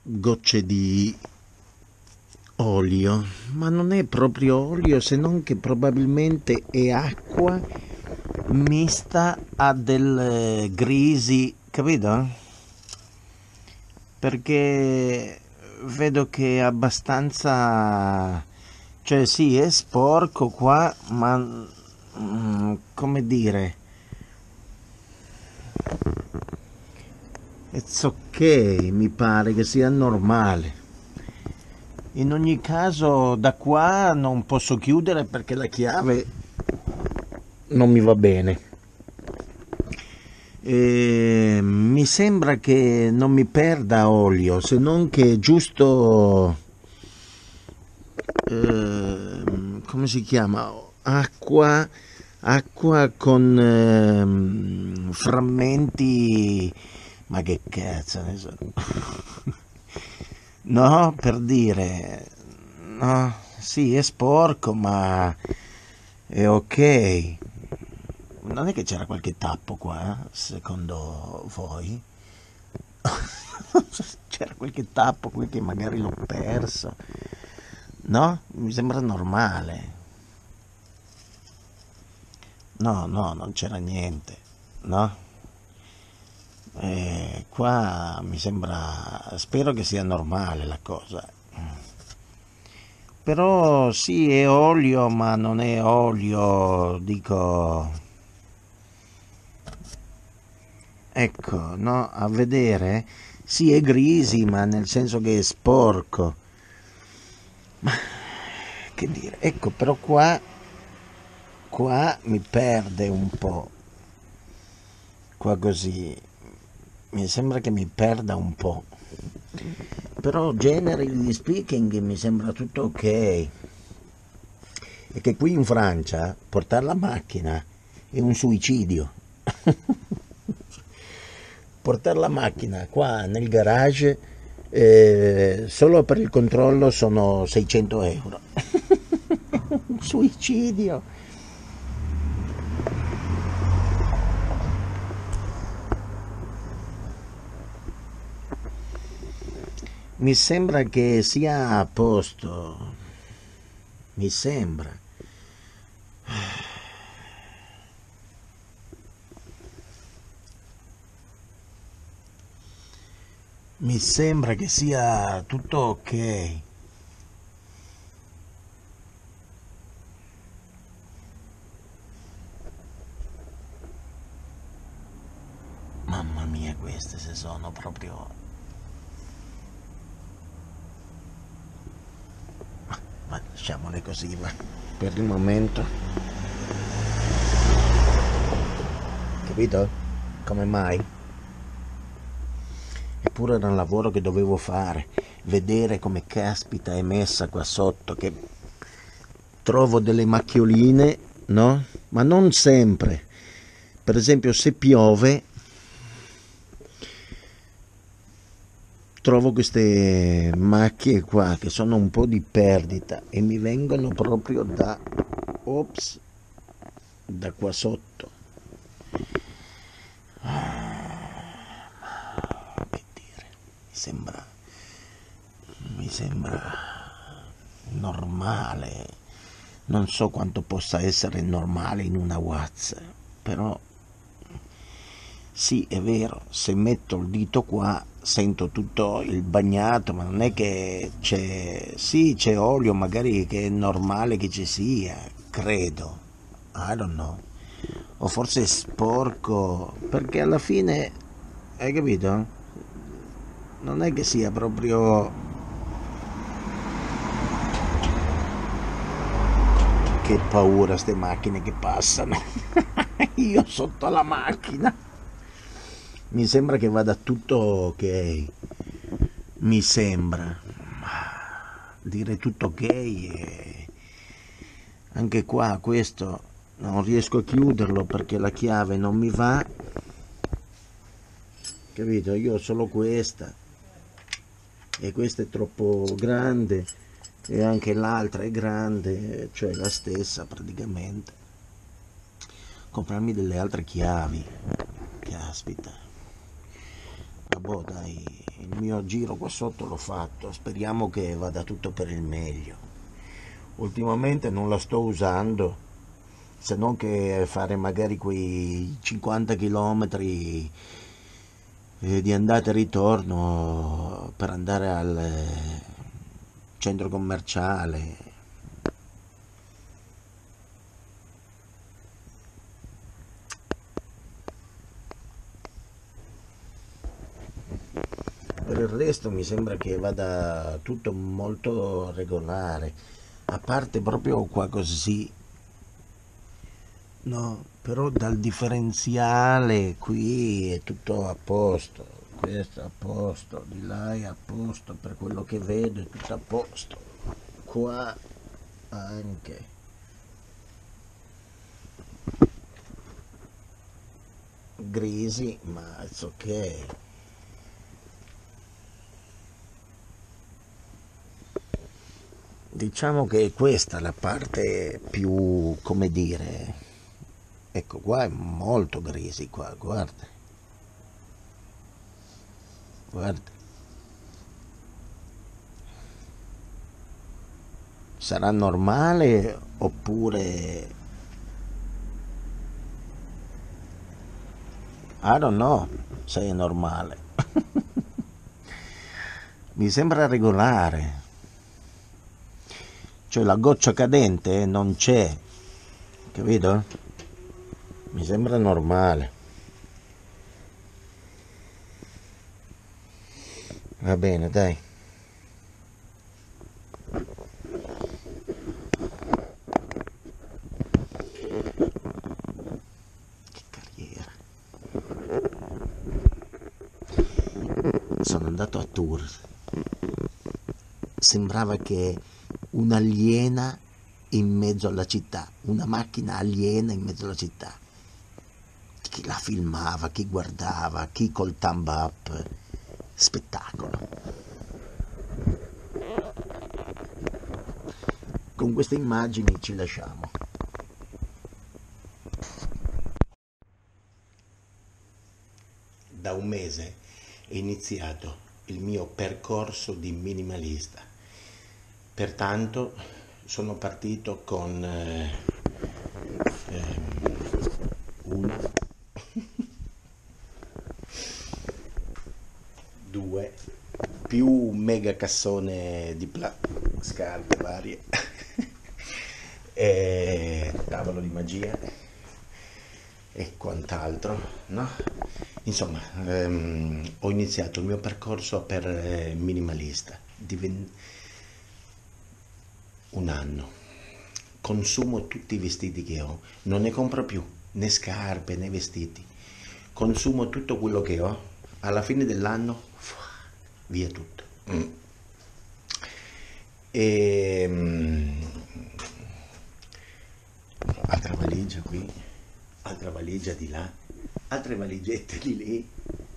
gocce di olio, ma non è proprio olio, se non che probabilmente è acqua mista a del grisi, capito? Perché vedo che è abbastanza, cioè sì, è sporco qua, ma come dire, it's ok, mi pare che sia normale. In ogni caso da qua non posso chiudere perché la chiave non mi va bene. Mi sembra che non mi perda olio, se non che giusto, come si chiama? Acqua con frammenti, ma che cazzo ne so. No, per dire, no, sì, è sporco, ma è ok. Non è che c'era qualche tappo qua, secondo voi? C'era qualche tappo qui che magari l'ho perso, no? Mi sembra normale. No, no, non c'era niente, no? Qua mi sembra, spero che sia normale la cosa. Però sì, è olio, ma non è olio, dico, ecco, no, a vedere, sì, è grisi, ma nel senso che è sporco. Ma che dire, ecco, però qua mi perde un po', qua così, mi sembra che mi perda un po'. Però generally speaking mi sembra tutto ok. E che qui in Francia portare la macchina è un suicidio. Portare la macchina qua nel garage solo per il controllo sono 600 euro. Un suicidio. Mi sembra che sia a posto. Mi sembra. Mi sembra che sia tutto ok. Mamma mia, queste se sono proprio... Ma lasciamole così, va. Per il momento. Capito? Come mai? Eppure era un lavoro che dovevo fare. Vedere come caspita è messa qua sotto, che trovo delle macchioline, no? Ma non sempre. Per esempio, se piove, trovo queste macchie qua che sono un po' di perdita e mi vengono proprio ops, da qua sotto. Che dire, mi sembra normale. Non so quanto possa essere normale in una WhatsApp, però sì, è vero, se metto il dito qua sento tutto il bagnato, ma non è che c'è, sì, c'è olio, magari che è normale che ci sia, credo, I don't know, o forse è sporco, perché alla fine, hai capito? Non è che sia proprio... Che paura ste macchine che passano. Io sotto la macchina. Mi sembra che vada tutto ok. Mi sembra. Dire tutto ok e anche qua questo non riesco a chiuderlo perché la chiave non mi va. Capito? Io ho solo questa e questa è troppo grande e anche l'altra è grande, cioè la stessa praticamente. Comprarmi delle altre chiavi, caspita. Vabbè, dai, il mio giro qua sotto l'ho fatto, speriamo che vada tutto per il meglio. Ultimamente non la sto usando, se non che fare magari quei 50 km di andata e ritorno per andare al centro commerciale. Per il resto mi sembra che vada tutto molto regolare, a parte proprio qua così, no, però dal differenziale qui è tutto a posto, questo è a posto, di là è a posto, per quello che vedo è tutto a posto, qua anche. Grisi, ma it's ok. Diciamo che questa è la parte più, come dire, ecco qua è molto grisi qua, guarda, guarda. Sarà normale oppure I don't know se è normale. Mi sembra regolare, cioè la goccia cadente non c'è, capito? Mi sembra normale. Va bene, dai. Che carriera. Sono andato a Tours. Sembrava che un'aliena in mezzo alla città, una macchina aliena in mezzo alla città. Chi la filmava, chi guardava, chi col thumb up. Spettacolo. Con queste immagini ci lasciamo. Da un mese è iniziato il mio percorso di minimalista. Pertanto sono partito con uno, due, più un mega cassone di scarpe varie, e tavolo di magia e quant'altro, no? Insomma, ho iniziato il mio percorso per minimalista. Un anno. Consumo tutti i vestiti che ho, non ne compro più, né scarpe né vestiti. Consumo tutto quello che ho, alla fine dell'anno, via tutto. E altra valigia qui, altra valigia di là, altre valigette di lì.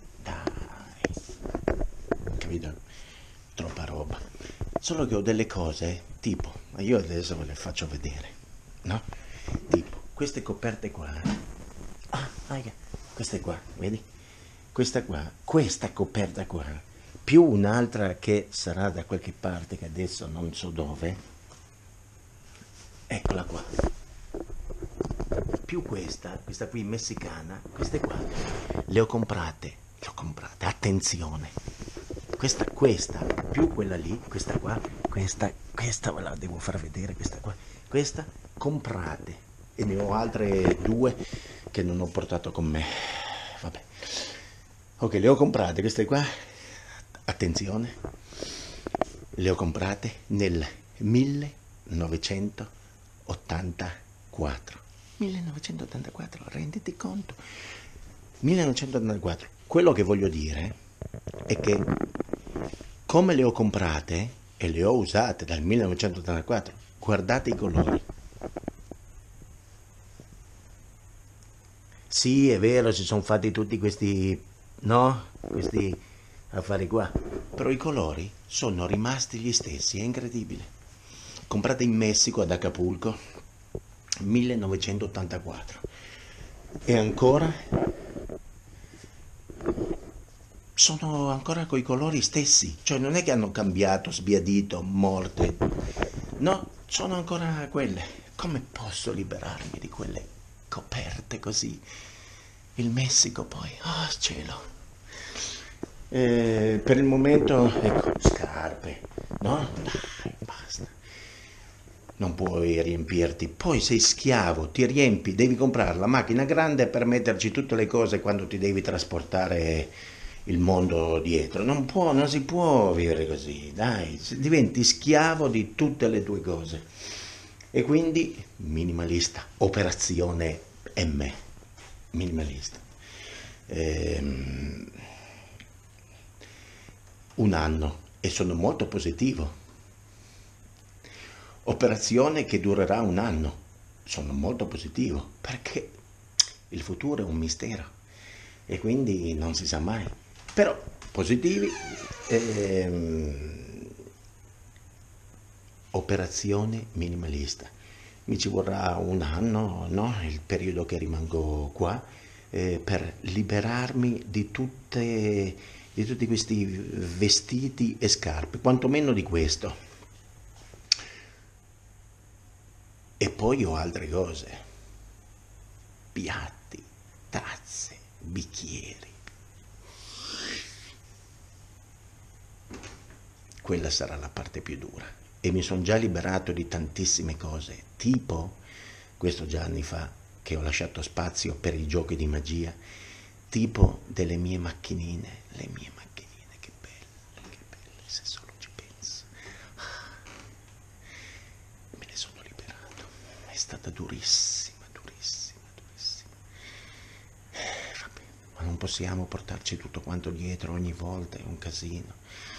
Dai, capito? Troppa roba. Solo che ho delle cose, tipo, io adesso ve le faccio vedere, no? Tipo, queste coperte qua. Ah, raga, queste qua, vedi? Questa qua, questa coperta qua, più un'altra che sarà da qualche parte, che adesso non so dove, eccola qua, più questa qui messicana, queste qua le ho comprate, attenzione, questa, più quella lì, questa qua, questa ve la devo far vedere, questa comprate, e ne ho altre due che non ho portato con me, vabbè, ok, le ho comprate, queste qua, attenzione, le ho comprate nel 1984. 1984, renditi conto? 1984. Quello che voglio dire è che come le ho comprate e le ho usate dal 1984, guardate i colori. Sì, è vero, si sono fatti tutti questi, no? Questi affari qua. Però i colori sono rimasti gli stessi, è incredibile. Comprate in Messico, ad Acapulco, 1984. E ancora sono ancora coi colori stessi, cioè non è che hanno cambiato, sbiadito, morte. No, sono ancora quelle. Come posso liberarmi di quelle coperte così? Il Messico poi, oh cielo. Per il momento, ecco, scarpe, no? Dai, basta. Non puoi riempirti, poi sei schiavo, ti riempi, devi comprare la macchina grande per metterci tutte le cose quando ti devi trasportare il mondo dietro. Non si può vivere così, dai, diventi schiavo di tutte le tue cose. E quindi minimalista, operazione M, minimalista. Ehm, un anno e sono molto positivo. Operazione che durerà un anno, sono molto positivo perché il futuro è un mistero e quindi non si sa mai. Però positivi, operazione minimalista. Mi ci vorrà un anno, no? Il periodo che rimango qua, per liberarmi di tutti questi vestiti e scarpe, quantomeno di questo. E poi ho altre cose, piatti, tazze, bicchieri. Quella sarà la parte più dura. E mi sono già liberato di tantissime cose, tipo, questo già anni fa, che ho lasciato spazio per i giochi di magia, tipo delle mie macchinine, che belle, se solo ci penso. Me ne sono liberato, è stata durissima, durissima, durissima. Vabbè, ma non possiamo portarci tutto quanto dietro ogni volta, è un casino.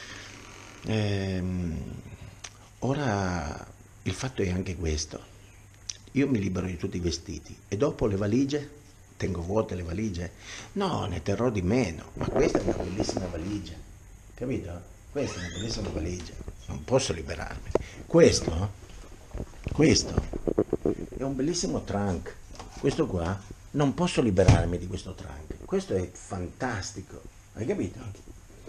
Ora il fatto è anche questo, io mi libero di tutti i vestiti e dopo le valigie, tengo vuote le valigie? No, ne terrò di meno, ma questa è una bellissima valigia, capito? Questa è una bellissima valigia, non posso liberarmi. Questo è un bellissimo trunk, questo qua, non posso liberarmi di questo trunk, questo è fantastico, hai capito?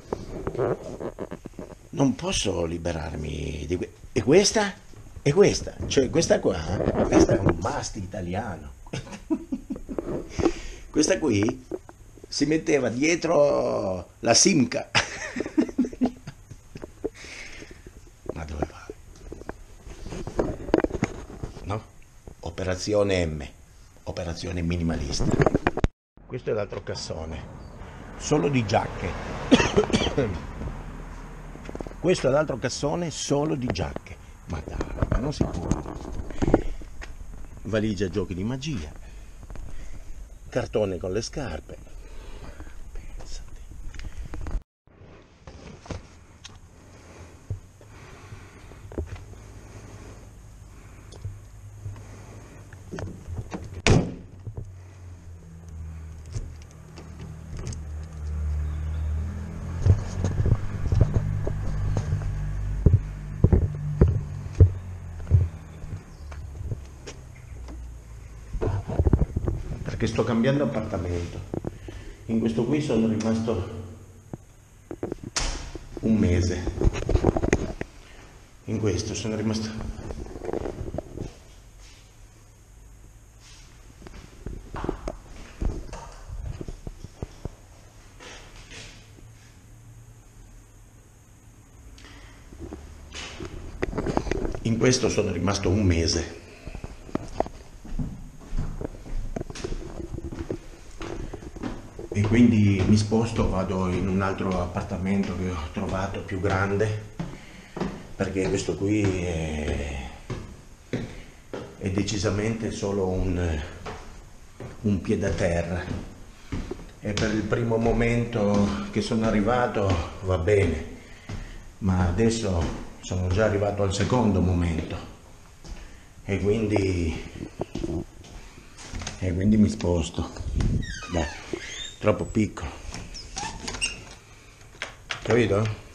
Non posso liberarmi di e questa? E questa? Cioè questa qua, questa è un must italiano. Questa qui si metteva dietro la Simca. Ma dove vai? No? Operazione M, operazione minimalista. Questo è l'altro cassone, solo di giacche. Questo è l'altro cassone solo di giacche. Ma dai, ma non si può. Valigia giochi di magia. Cartone con le scarpe. Pensate. Perché sto cambiando appartamento. In questo qui sono rimasto un mese. In questo sono rimasto. In questo sono rimasto un mese. E quindi mi sposto, vado in un altro appartamento che ho trovato più grande, perché questo qui è decisamente solo un piede-a-terra e per il primo momento che sono arrivato va bene, ma adesso sono già arrivato al secondo momento e quindi mi sposto. Beh, troppo piccolo, capito?